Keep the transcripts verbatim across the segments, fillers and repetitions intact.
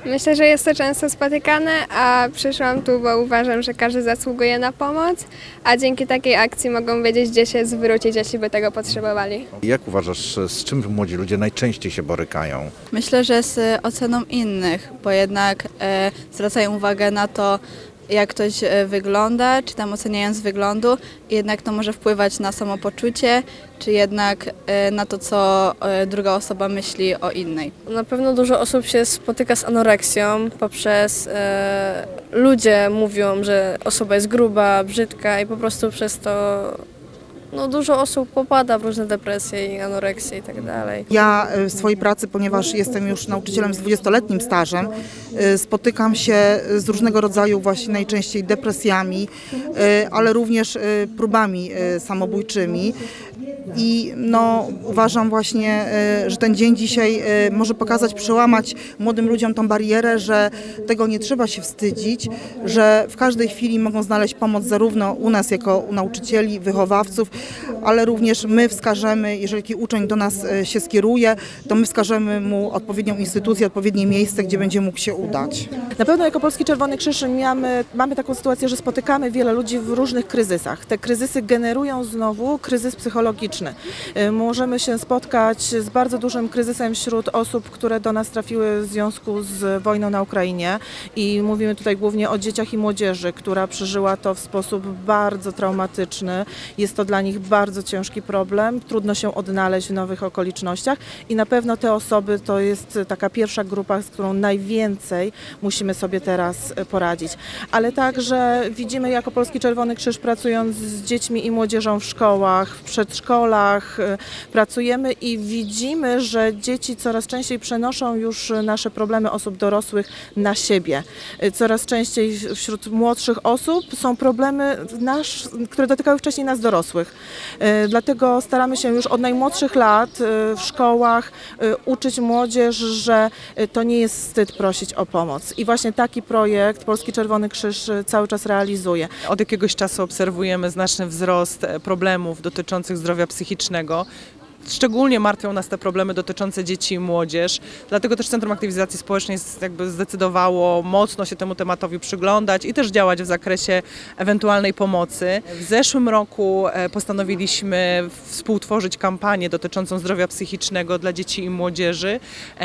Myślę, że jest to często spotykane, a przyszłam tu, bo uważam, że każdy zasługuje na pomoc, a dzięki takiej akcji mogą wiedzieć, gdzie się zwrócić, jeśli by tego potrzebowali. Jak uważasz, z czym młodzi ludzie najczęściej się borykają? Myślę, że z oceną innych, bo jednak e, zwracają uwagę na to, jak ktoś wygląda, czy tam oceniając wyglądu, jednak to może wpływać na samopoczucie, czy jednak na to, co druga osoba myśli o innej. Na pewno dużo osób się spotyka z anoreksją poprzez e, ludzie mówią, że osoba jest gruba, brzydka i po prostu przez to no, dużo osób popada w różne depresje i anoreksje i tak dalej. Ja w swojej pracy, ponieważ jestem już nauczycielem z dwudziestoletnim stażem, spotykam się z różnego rodzaju właśnie najczęściej depresjami, ale również próbami samobójczymi. I no, uważam właśnie, że ten dzień dzisiaj może pokazać, przełamać młodym ludziom tą barierę, że tego nie trzeba się wstydzić, że w każdej chwili mogą znaleźć pomoc zarówno u nas jako u nauczycieli, wychowawców, ale również my wskażemy, jeżeli taki uczeń do nas się skieruje, to my wskażemy mu odpowiednią instytucję, odpowiednie miejsce, gdzie będzie mógł się udać. Na pewno jako Polski Czerwony Krzyż mamy, mamy taką sytuację, że spotykamy wiele ludzi w różnych kryzysach. Te kryzysy generują znowu kryzys psychologiczny. Możemy się spotkać z bardzo dużym kryzysem wśród osób, które do nas trafiły w związku z wojną na Ukrainie i mówimy tutaj głównie o dzieciach i młodzieży, która przeżyła to w sposób bardzo traumatyczny. Jest to dla nich bardzo ciężki problem, trudno się odnaleźć w nowych okolicznościach i na pewno te osoby to jest taka pierwsza grupa, z którą najwięcej musimy sobie teraz poradzić. Ale także widzimy jako Polski Czerwony Krzyż, pracując z dziećmi i młodzieżą w szkołach, w przedszkolach, pracujemy i widzimy, że dzieci coraz częściej przenoszą już nasze problemy osób dorosłych na siebie. Coraz częściej wśród młodszych osób są problemy, nasz, które dotykały wcześniej nas dorosłych. Dlatego staramy się już od najmłodszych lat w szkołach uczyć młodzież, że to nie jest wstyd prosić o pomoc. I właśnie taki projekt Polski Czerwony Krzyż cały czas realizuje. Od jakiegoś czasu obserwujemy znaczny wzrost problemów dotyczących zdrowia psychicznego. Szczególnie martwią nas te problemy dotyczące dzieci i młodzież, dlatego też Centrum Aktywizacji Społecznej jakby zdecydowało mocno się temu tematowi przyglądać i też działać w zakresie ewentualnej pomocy. W zeszłym roku postanowiliśmy współtworzyć kampanię dotyczącą zdrowia psychicznego dla dzieci i młodzieży.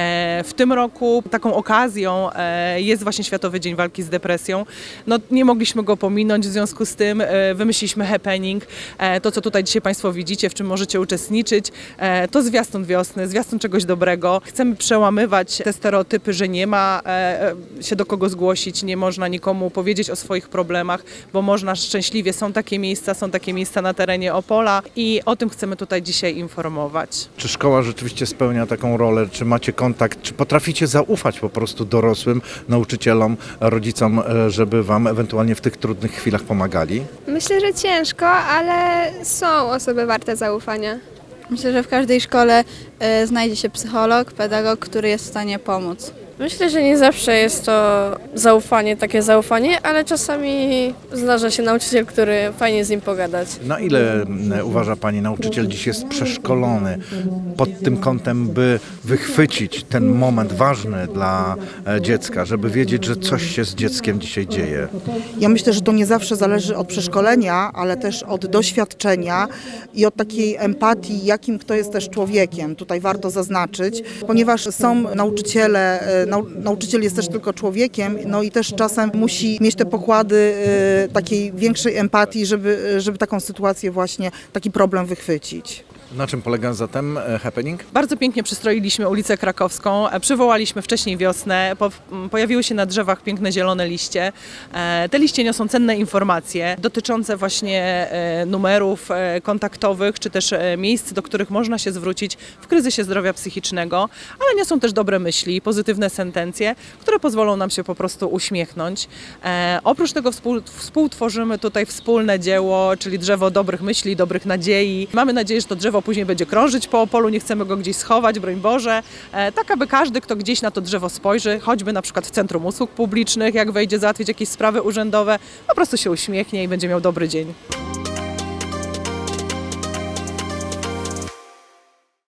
W tym roku taką okazją jest właśnie Światowy Dzień Walki z Depresją. No, nie mogliśmy go pominąć, w związku z tym wymyśliliśmy happening. To, co tutaj dzisiaj Państwo widzicie, w czym możecie uczestniczyć, to zwiastun wiosny, zwiastun czegoś dobrego. Chcemy przełamywać te stereotypy, że nie ma się do kogo zgłosić, nie można nikomu powiedzieć o swoich problemach, bo można szczęśliwie, są takie miejsca, są takie miejsca na terenie Opola i o tym chcemy tutaj dzisiaj informować. Czy szkoła rzeczywiście spełnia taką rolę, czy macie kontakt, czy potraficie zaufać po prostu dorosłym, nauczycielom, rodzicom, żeby wam ewentualnie w tych trudnych chwilach pomagali? Myślę, że ciężko, ale są osoby warte zaufania. Myślę, że w każdej szkole y, znajdzie się psycholog, pedagog, który jest w stanie pomóc. Myślę, że nie zawsze jest to zaufanie, takie zaufanie, ale czasami zdarza się nauczyciel, który fajnie z nim pogadać. Na ile uważa Pani, nauczyciel dziś jest przeszkolony pod tym kątem, by wychwycić ten moment ważny dla dziecka, żeby wiedzieć, że coś się z dzieckiem dzisiaj dzieje? Ja myślę, że to nie zawsze zależy od przeszkolenia, ale też od doświadczenia i od takiej empatii, jakim kto jest też człowiekiem. Tutaj warto zaznaczyć, ponieważ są nauczyciele, nauczyciel jest też tylko człowiekiem, no i też czasem musi mieć te pokłady takiej większej empatii, żeby, żeby taką sytuację właśnie, taki problem wychwycić. Na czym polega zatem happening? Bardzo pięknie przystroiliśmy ulicę Krakowską, przywołaliśmy wcześniej wiosnę, po, pojawiły się na drzewach piękne zielone liście. Te liście niosą cenne informacje dotyczące właśnie numerów kontaktowych, czy też miejsc, do których można się zwrócić w kryzysie zdrowia psychicznego, ale niosą też dobre myśli, pozytywne sentencje, które pozwolą nam się po prostu uśmiechnąć. Oprócz tego współ, współtworzymy tutaj wspólne dzieło, czyli drzewo dobrych myśli, dobrych nadziei. Mamy nadzieję, że to drzewo później będzie krążyć po Opolu, nie chcemy go gdzieś schować, broń Boże, tak aby każdy, kto gdzieś na to drzewo spojrzy, choćby na przykład w Centrum Usług Publicznych, jak wejdzie załatwić jakieś sprawy urzędowe, po prostu się uśmiechnie i będzie miał dobry dzień.